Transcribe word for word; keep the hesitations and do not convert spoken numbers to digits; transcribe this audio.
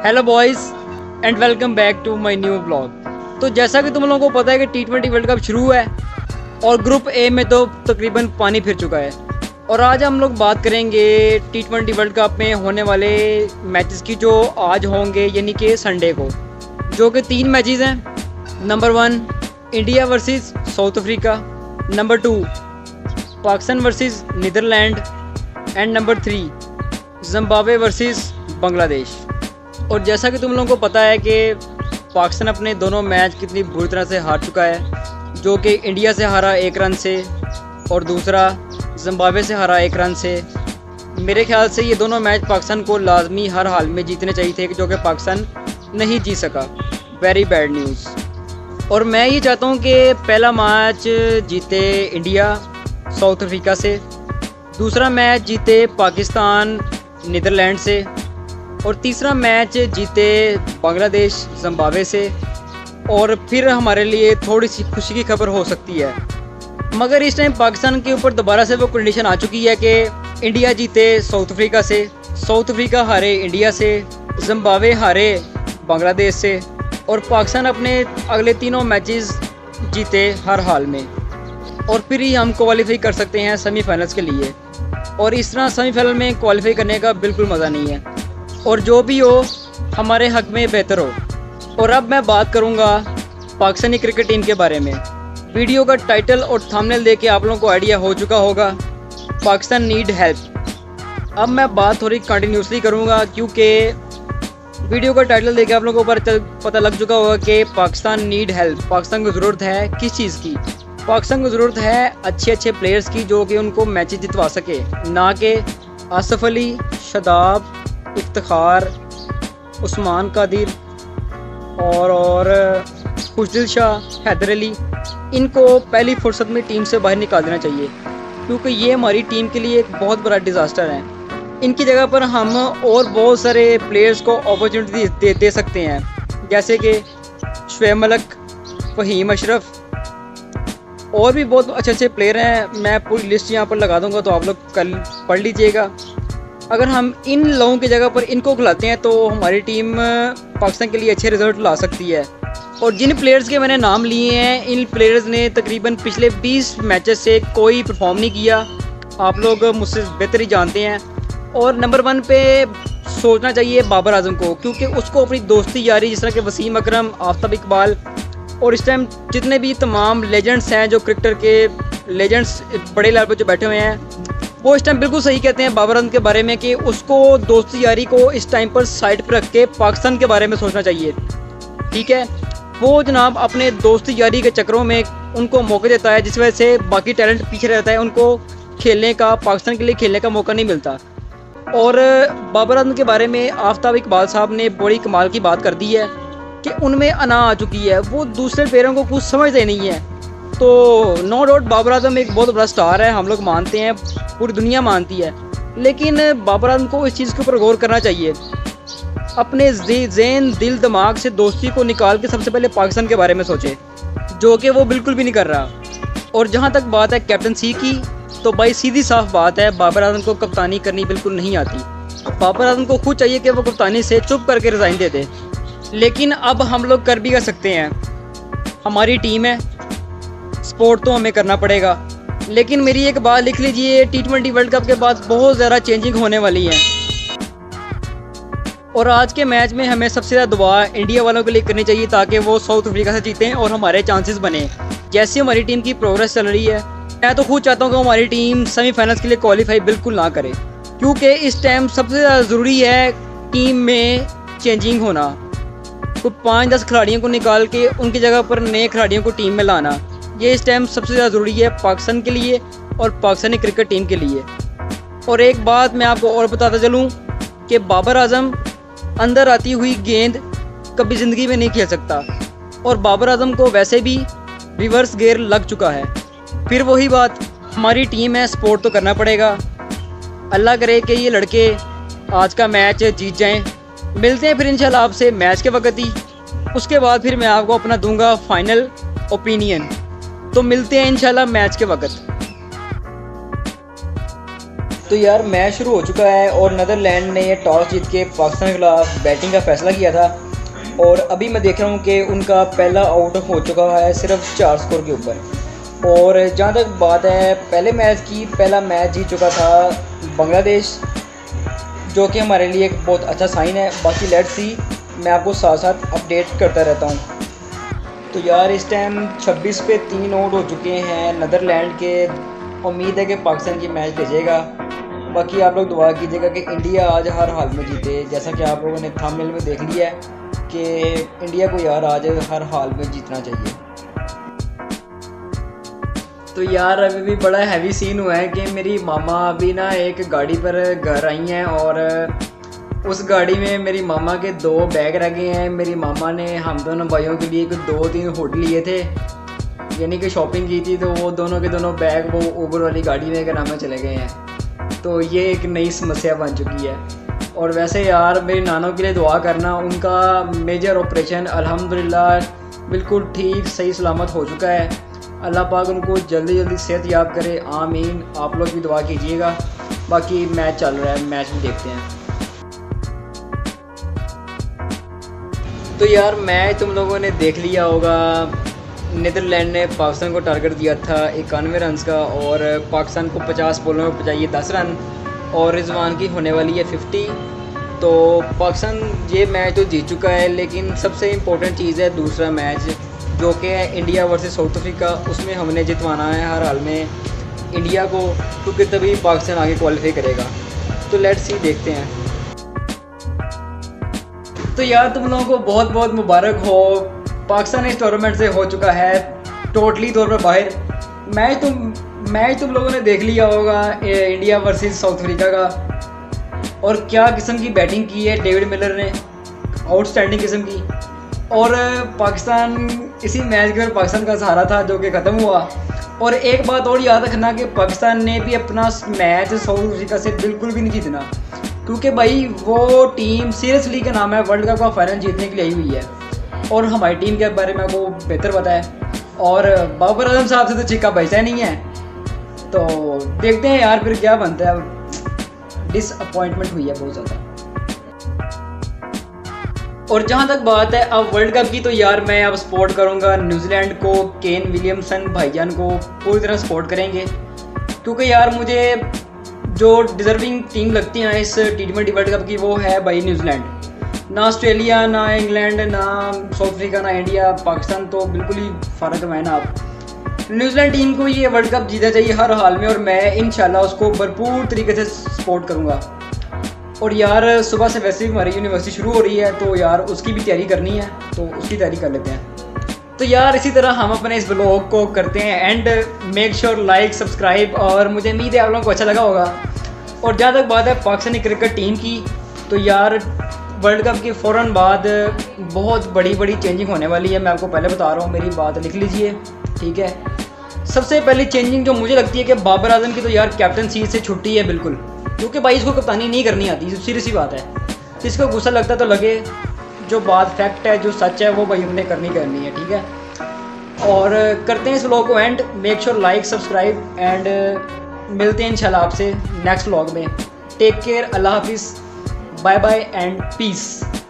Hello boys and welcome back to my new blog. तो जैसा कि तुम लोगों को पता है कि टी ट्वेंटी वर्ल्ड कप शुरू है और ग्रुप ए में तो तकरीबन पानी फिर चुका है। और आज हम लोग बात करेंगे टी ट्वेंटी वर्ल्ड कप में होने वाले मैचेस की जो आज होंगे, यानी कि संडे को, जो कि तीन मैचेस हैं। Number one India versus South Africa, number two Pakistan versus Netherland and number three Zimbabwe versus Bangladesh. और जैसा कि तुम लोगों को पता है कि पाकिस्तान अपने दोनों मैच कितनी बुरी तरह से हार चुका है, जो कि इंडिया से हारा एक रन से और दूसरा जिम्बाब्वे से हारा एक रन से। मेरे ख्याल से ये दोनों मैच पाकिस्तान को लाजमी हर हाल में जीतने चाहिए थे, जो कि पाकिस्तान नहीं जीत सका। Very bad news. और मैं ये चाहता हूँ कि पहला मैच जीते इंडिया साउथ अफ्रीका से, दूसरा मैच जीते पाकिस्तान नीदरलैंड से और तीसरा मैच जीते बांग्लादेश जिम्बाब्वे से। और फिर हमारे लिए थोड़ी सी खुशी की खबर हो सकती है, मगर इस टाइम पाकिस्तान के ऊपर दोबारा से वो कंडीशन आ चुकी है कि इंडिया जीते साउथ अफ्रीका से, साउथ अफ्रीका हारे इंडिया से, जिम्बाब्वे हारे बांग्लादेश से और पाकिस्तान अपने अगले तीनों मैचेस जीते हर हाल में। और फिर ही हम क्वालिफाई कर सकते हैं सेमीफाइनल्स के लिए। और इस तरह सेमीफाइनल में क्वालिफाई करने का बिल्कुल मज़ा नहीं है, और जो भी हो हमारे हक में बेहतर हो। और अब मैं बात करूंगा पाकिस्तानी क्रिकेट टीम के बारे में। वीडियो का टाइटल और थंबनेल देख के आप लोगों को आइडिया हो चुका होगा, पाकिस्तान नीड हेल्प। अब मैं बात थोड़ी कंटिन्यूसली करूंगा, क्योंकि वीडियो का टाइटल देख के आप लोगों को पता लग चुका होगा कि पाकिस्तान नीड हेल्प। पाकिस्तान को ज़रूरत है किस चीज़ की? पाकिस्तान को ज़रूरत है अच्छे अच्छे प्लेयर्स की, जो कि उनको मैचेस जितवा सके, ना कि आसिफ अली, शादाब, इफ्तिखार, उस्मान कादिर और और खुशदिल शाह, हैदर अली। इनको पहली फुर्सत में टीम से बाहर निकाल देना चाहिए, क्योंकि ये हमारी टीम के लिए एक बहुत बड़ा डिज़ास्टर है। इनकी जगह पर हम और बहुत सारे प्लेयर्स को अपॉर्चुनिटी दे, दे सकते हैं, जैसे कि शुएब मलिक, फ़हीम अशरफ, और भी बहुत अच्छे अच्छे प्लेयर हैं। मैं पूरी लिस्ट यहाँ पर लगा दूँगा, तो आप लोग कल पढ़ लीजिएगा। अगर हम इन लोगों की जगह पर इनको खिलाते हैं तो हमारी टीम पाकिस्तान के लिए अच्छे रिजल्ट ला सकती है। और जिन प्लेयर्स के मैंने नाम लिए हैं, इन प्लेयर्स ने तकरीबन पिछले बीस मैचेस से कोई परफॉर्म नहीं किया। आप लोग मुझसे बेहतर ही जानते हैं। और नंबर वन पे सोचना चाहिए बाबर आजम को, क्योंकि उसको अपनी दोस्ती यारी, जिस तरह के वसीम अकरम, आफ्ताब इकबाल और इस टाइम जितने भी तमाम लेजेंड्स हैं, जो क्रिकेटर के लेजेंड्स बड़े लेवल पर जो बैठे हुए हैं, वो इस टाइम बिल्कुल सही कहते हैं बाबर आजम के बारे में कि उसको दोस्ती यारी को इस टाइम पर साइड पर रख के पाकिस्तान के बारे में सोचना चाहिए। ठीक है, वो जनाब अपने दोस्ती यारी के चक्करों में उनको मौके देता है, जिस वजह से बाकी टैलेंट पीछे रहता है, उनको खेलने का, पाकिस्तान के लिए खेलने का मौका नहीं मिलता। और बाबर आजम के बारे में आफ्ताब इकबाल साहब ने बड़ी कमाल की बात कर दी है कि उनमें अना आ चुकी है, वो दूसरे प्लेयरों को कुछ समझते नहीं है। तो नो डाउट बाबर आजम एक बहुत बड़ा स्टार है, हम लोग मानते हैं, पूरी दुनिया मानती है, लेकिन बाबर आजम को इस चीज़ के ऊपर गौर करना चाहिए। अपने ज़हन, दिल, दिमाग से दोस्ती को निकाल के सबसे पहले पाकिस्तान के बारे में सोचे, जो कि वो बिल्कुल भी नहीं कर रहा। और जहाँ तक बात है कैप्टनसी की, तो भाई सीधी साफ बात है, बाबर आजम को कप्तानी करनी बिल्कुल नहीं आती। बाबर आजम को खुद चाहिए कि वो कप्तानी से चुप करके रिज़ाइन दे दे, लेकिन अब हम लोग कर भी कर सकते हैं। हमारी टीम है, सपोर्ट तो हमें करना पड़ेगा। लेकिन मेरी एक बात लिख लीजिए, टी ट्वेंटी वर्ल्ड कप के बाद बहुत ज़्यादा चेंजिंग होने वाली है। और आज के मैच में हमें सबसे ज़्यादा दुआ इंडिया वालों के लिए करनी चाहिए, ताकि वो साउथ अफ्रीका से जीतें और हमारे चांसेस बने। जैसे हमारी टीम की प्रोग्रेस चल रही है, मैं तो खुद चाहता हूँ कि हमारी टीम सेमीफाइनल्स के लिए क्वालिफाई बिल्कुल ना करे, क्योंकि इस टाइम सबसे ज़्यादा ज़रूरी है टीम में चेंजिंग होना। तो पाँच दस खिलाड़ियों को निकाल के उनकी जगह पर नए खिलाड़ियों को टीम में लाना, ये इस टाइम सबसे ज़्यादा ज़रूरी है पाकिस्तान के लिए और पाकिस्तानी क्रिकेट टीम के लिए। और एक बात मैं आपको और बताता चलूँ कि बाबर आजम अंदर आती हुई गेंद कभी ज़िंदगी में नहीं खेल सकता, और बाबर आजम को वैसे भी रिवर्स गियर लग चुका है। फिर वही बात, हमारी टीम है, सपोर्ट तो करना पड़ेगा। अल्लाह करे कि ये लड़के आज का मैच जीत जाएँ। मिलते हैं फिर इंशाल्लाह आपसे मैच के वक्त ही, उसके बाद फिर मैं आपको अपना दूंगा फाइनल ओपिनियन। तो मिलते हैं इंशाल्लाह मैच के वक्त। तो यार मैच शुरू हो चुका है और नीदरलैंड ने टॉस जीत के पाकिस्तान के खिलाफ बैटिंग का फैसला किया था और अभी मैं देख रहा हूँ कि उनका पहला आउट हो चुका है सिर्फ चार स्कोर के ऊपर। और जहाँ तक बात है पहले मैच की, पहला मैच जीत चुका था बांग्लादेश, जो कि हमारे लिए एक बहुत अच्छा साइन है। बाकी लेट्स सी, मैं आपको साथ साथ अपडेट करता रहता हूँ। तो यार इस टाइम छब्बीस पे तीन आउट हो चुके हैं नीदरलैंड के। उम्मीद है कि पाकिस्तान की मैच भेजेगा। बाकी आप लोग दुआ कीजिएगा कि इंडिया आज हर हाल में जीते, जैसा कि आप लोगों ने थंबनेल में देख लिया है कि इंडिया को यार आज हर हाल में जीतना चाहिए। तो यार अभी भी बड़ा हैवी सीन हुआ है कि मेरी मामा अभी ना एक गाड़ी पर घर आई हैं और उस गाड़ी में मेरी मामा के दो बैग रह गए हैं। मेरी मामा ने हम दोनों भाइयों के लिए दो तीन हुड लिए थे, यानी कि शॉपिंग की थी, तो वो दोनों के दोनों बैग वो ऊबर वाली गाड़ी में नाम में चले गए हैं। तो ये एक नई समस्या बन चुकी है। और वैसे यार मेरे नानों के लिए दुआ करना, उनका मेजर ऑपरेशन अल्हम्दुलिल्लाह बिल्कुल ठीक सही सलामत हो चुका है। अल्लाह पाक उनको जल्दी जल्दी सेहत याब करे, आमीन। आप लोग भी दुआ कीजिएगा। बाकी मैच चल रहा है, मैच भी देखते हैं। तो यार मैच तुम लोगों ने देख लिया होगा। नीदरलैंड ने पाकिस्तान को टारगेट दिया था इक्यानवे रन का और पाकिस्तान को पचास बॉलों में पहुँचाइए दस रन और रिजवान की होने वाली है पचास। तो पाकिस्तान ये मैच तो जीत चुका है, लेकिन सबसे इम्पोर्टेंट चीज़ है दूसरा मैच, जो कि है इंडिया वर्सेस साउथ अफ्रीका। उसमें हमने जितवाना है हर हाल में इंडिया को, क्योंकि तभी पाकिस्तान आगे क्वालिफाई करेगा। तो लेट्स सी, देखते हैं। तो यार तुम लोगों को बहुत बहुत मुबारक हो, पाकिस्तान इस टूर्नामेंट से हो चुका है टोटली तौर पर बाहर। मैच तुम मैच तुम लोगों ने देख लिया होगा इंडिया वर्सेस साउथ अफ्रीका का, और क्या किस्म की बैटिंग की है डेविड मिलर ने, आउटस्टैंडिंग किस्म की। और पाकिस्तान इसी मैच के पाकिस्तान का सहारा था जो कि ख़त्म हुआ। और एक बात और याद रखना कि पाकिस्तान ने भी अपना मैच साउथ अफ्रीका से बिल्कुल भी नहीं जीतना, क्योंकि भाई वो टीम सीरियसली का नाम है वर्ल्ड कप का फाइनल जीतने के लिए आई हुई है। और हमारी टीम के बारे में आपको बेहतर पता है, और बाबर आजम साहब से तो चिक्का बचता नहीं है। तो देखते हैं यार फिर क्या बनता है। डिसअपॉइंटमेंट हुई है बहुत ज़्यादा। और जहाँ तक बात है अब वर्ल्ड कप की, तो यार मैं अब सपोर्ट करूँगा न्यूजीलैंड को। केन विलियमसन भाईजान को पूरी तरह सपोर्ट करेंगे, क्योंकि यार मुझे जो डिज़र्विंग टीम लगती है इस टी ट्वेंटी वर्ल्ड कप की वो है भाई न्यूजीलैंड। ना ऑस्ट्रेलिया, ना इंग्लैंड, ना साउथ अफ्रीका, ना इंडिया, पाकिस्तान तो बिल्कुल ही फ़र्क है ना। आप न्यूजीलैंड टीम को ये वर्ल्ड कप जीतना चाहिए हर हाल में, और मैं इंशाल्लाह उसको भरपूर तरीके से सपोर्ट करूँगा। और यार सुबह से वैसे भी हमारी यूनिवर्सिटी शुरू हो रही है, तो यार उसकी भी तैयारी करनी है, तो उसकी तैयारी कर लेते हैं। तो यार इसी तरह हम अपने इस ब्लॉग को करते हैं end. Make sure like subscribe, और मुझे उम्मीद है आप लोगों को अच्छा लगा होगा। और जहाँ तक बात है पाकिस्तानी क्रिकेट टीम की, तो यार वर्ल्ड कप के फ़ौरन बाद बहुत बड़ी बड़ी चेंजिंग होने वाली है। मैं आपको पहले बता रहा हूँ, मेरी बात लिख लीजिए, ठीक है। सबसे पहली चेंजिंग जो मुझे लगती है कि बाबर आजम की तो यार कैप्टनसी से छुट्टी है बिल्कुल, क्योंकि भाई इसको कप्तानी नहीं करनी आती, सीरियस सी बात है। जिसको गुस्सा लगता तो लगे, जो बात फैक्ट है, जो सच है, वो भाई हमने करनी करनी है, ठीक है। और करते हैं इस व्लॉग को end. Make sure like subscribe and मिलते हैं इंशाल्लाह आपसे नेक्स्ट व्लॉग में। टेक केयर, अल्लाह हाफिज़, बाय बाय एंड पीस।